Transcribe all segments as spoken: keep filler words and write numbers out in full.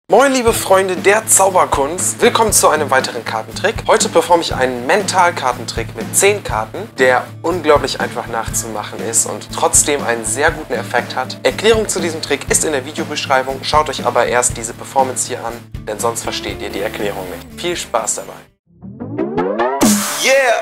Moin liebe Freunde der Zauberkunst, willkommen zu einem weiteren Kartentrick. Heute performe ich einen Mental-Kartentrick mit zehn Karten, der unglaublich einfach nachzumachen ist und trotzdem einen sehr guten Effekt hat. Erklärung zu diesem Trick ist in der Videobeschreibung, schaut euch aber erst diese Performance hier an, denn sonst versteht ihr die Erklärung nicht. Viel Spaß dabei! Yeah!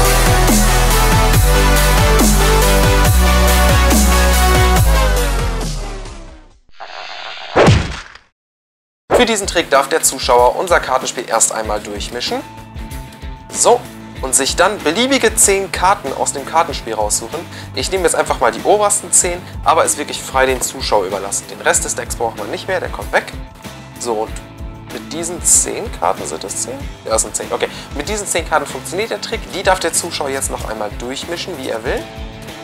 Für diesen Trick darf der Zuschauer unser Kartenspiel erst einmal durchmischen. So, und sich dann beliebige zehn Karten aus dem Kartenspiel raussuchen. Ich nehme jetzt einfach mal die obersten zehn, aber es wirklich frei den Zuschauer überlassen. Den Rest des Decks braucht man nicht mehr, der kommt weg. So, und mit diesen zehn Karten, sind das zehn? Ja, das sind zehn, okay. Mit diesen zehn Karten funktioniert der Trick. Die darf der Zuschauer jetzt noch einmal durchmischen, wie er will.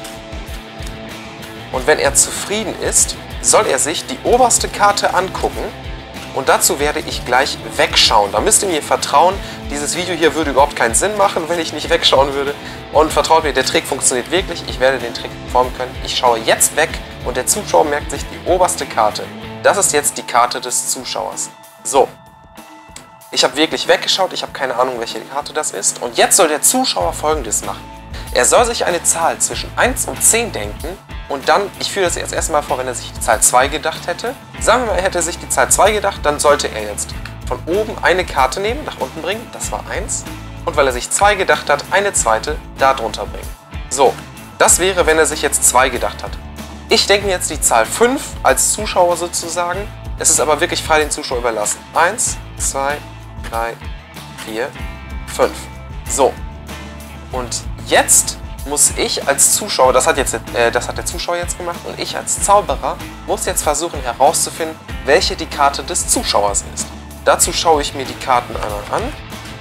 Und wenn er zufrieden ist, soll er sich die oberste Karte angucken. Und dazu werde ich gleich wegschauen. Da müsst ihr mir vertrauen, dieses Video hier würde überhaupt keinen Sinn machen, wenn ich nicht wegschauen würde. Und vertraut mir, der Trick funktioniert wirklich. Ich werde den Trick performen können. Ich schaue jetzt weg und der Zuschauer merkt sich die oberste Karte. Das ist jetzt die Karte des Zuschauers. So, ich habe wirklich weggeschaut. Ich habe keine Ahnung, welche Karte das ist. Und jetzt soll der Zuschauer Folgendes machen. Er soll sich eine Zahl zwischen eins und zehn denken. Und dann, ich führe das jetzt erstmal vor, wenn er sich die Zahl zwei gedacht hätte. Sagen wir mal, er hätte sich die Zahl zwei gedacht, dann sollte er jetzt von oben eine Karte nehmen, nach unten bringen, das war eins. Und weil er sich zwei gedacht hat, eine zweite da drunter bringen. So, das wäre, wenn er sich jetzt zwei gedacht hat. Ich denke mir jetzt die Zahl fünf als Zuschauer sozusagen. Es ist aber wirklich frei den Zuschauer überlassen. eins, zwei, drei, vier, fünf. So, und jetzt muss ich als Zuschauer, das hat, jetzt, äh, das hat der Zuschauer jetzt gemacht, und ich als Zauberer muss jetzt versuchen herauszufinden, welche die Karte des Zuschauers ist. Dazu schaue ich mir die Karten einmal an.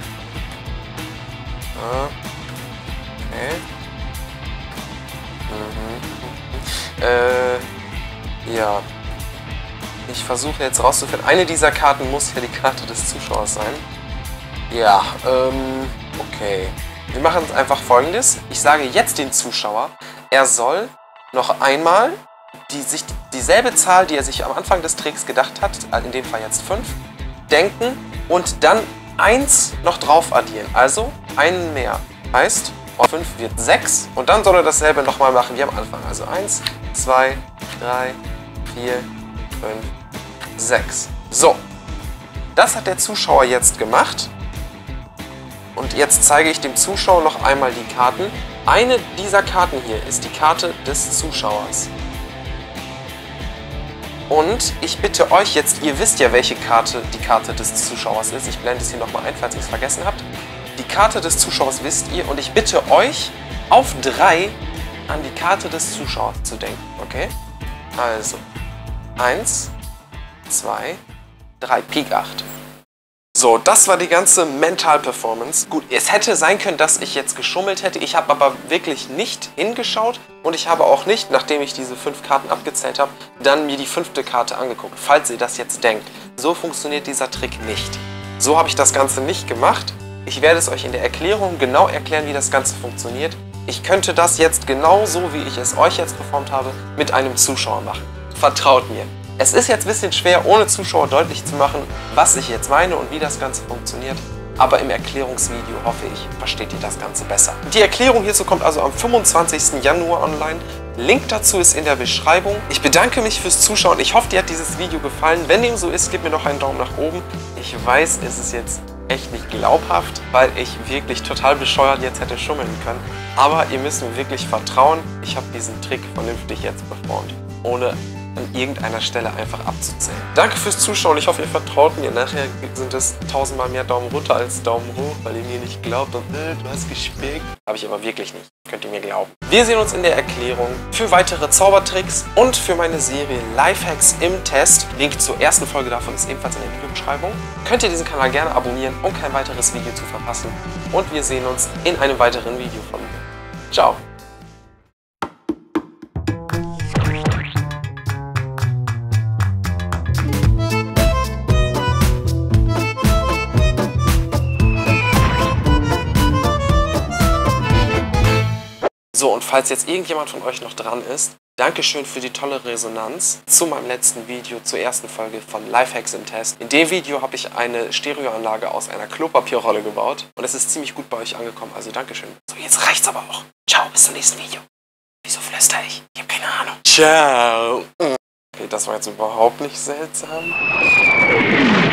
Okay. Mhm. Äh, ja. Ich versuche jetzt herauszufinden, eine dieser Karten muss ja die Karte des Zuschauers sein. Ja, ähm, okay. Wir machen einfach Folgendes. Ich sage jetzt dem Zuschauer, er soll noch einmal die, sich dieselbe Zahl, die er sich am Anfang des Tricks gedacht hat, in dem Fall jetzt fünf, denken und dann eins noch drauf addieren. Also einen mehr. Heißt, fünf wird sechs und dann soll er dasselbe nochmal machen wie am Anfang. Also eins, zwei, drei, vier, fünf, sechs. So, das hat der Zuschauer jetzt gemacht. Und jetzt zeige ich dem Zuschauer noch einmal die Karten. Eine dieser Karten hier ist die Karte des Zuschauers. Und ich bitte euch jetzt, ihr wisst ja, welche Karte die Karte des Zuschauers ist. Ich blende es hier nochmal ein, falls ihr es vergessen habt. Die Karte des Zuschauers wisst ihr und ich bitte euch, auf drei an die Karte des Zuschauers zu denken. Okay? Also, eins, zwei, drei, Pik acht. So, das war die ganze Mental-Performance. Gut, es hätte sein können, dass ich jetzt geschummelt hätte. Ich habe aber wirklich nicht hingeschaut und ich habe auch nicht, nachdem ich diese fünf Karten abgezählt habe, dann mir die fünfte Karte angeguckt, falls ihr das jetzt denkt. So funktioniert dieser Trick nicht. So habe ich das Ganze nicht gemacht. Ich werde es euch in der Erklärung genau erklären, wie das Ganze funktioniert. Ich könnte das jetzt genauso, wie ich es euch jetzt performt habe, mit einem Zuschauer machen. Vertraut mir. Es ist jetzt ein bisschen schwer, ohne Zuschauer deutlich zu machen, was ich jetzt meine und wie das Ganze funktioniert. Aber im Erklärungsvideo, hoffe ich, versteht ihr das Ganze besser. Die Erklärung hierzu kommt also am fünfundzwanzigsten Januar online. Link dazu ist in der Beschreibung. Ich bedanke mich fürs Zuschauen. Ich hoffe, dir hat dieses Video gefallen. Wenn dem so ist, gib mir noch einen Daumen nach oben. Ich weiß, es ist jetzt echt nicht glaubhaft, weil ich wirklich total bescheuert jetzt hätte schummeln können. Aber ihr müsst mir wirklich vertrauen. Ich habe diesen Trick vernünftig jetzt performt, ohne an irgendeiner Stelle einfach abzuzählen. Danke fürs Zuschauen. Ich hoffe, ihr vertraut mir. Nachher sind es tausendmal mehr Daumen runter als Daumen hoch, weil ihr mir nicht glaubt und äh, du hast gespickt. Habe ich aber wirklich nicht. Könnt ihr mir glauben. Wir sehen uns in der Erklärung für weitere Zaubertricks und für meine Serie Lifehacks im Test. Link zur ersten Folge davon ist ebenfalls in der Videobeschreibung. Könnt ihr diesen Kanal gerne abonnieren, um kein weiteres Video zu verpassen. Und wir sehen uns in einem weiteren Video von mir. Ciao. So, und falls jetzt irgendjemand von euch noch dran ist, Dankeschön für die tolle Resonanz zu meinem letzten Video, zur ersten Folge von Lifehacks im Test. In dem Video habe ich eine Stereoanlage aus einer Klopapierrolle gebaut und es ist ziemlich gut bei euch angekommen, also Dankeschön. So, jetzt reicht's aber auch. Ciao, bis zum nächsten Video. Wieso flüster ich? Ich habe keine Ahnung. Ciao. Okay, das war jetzt überhaupt nicht seltsam.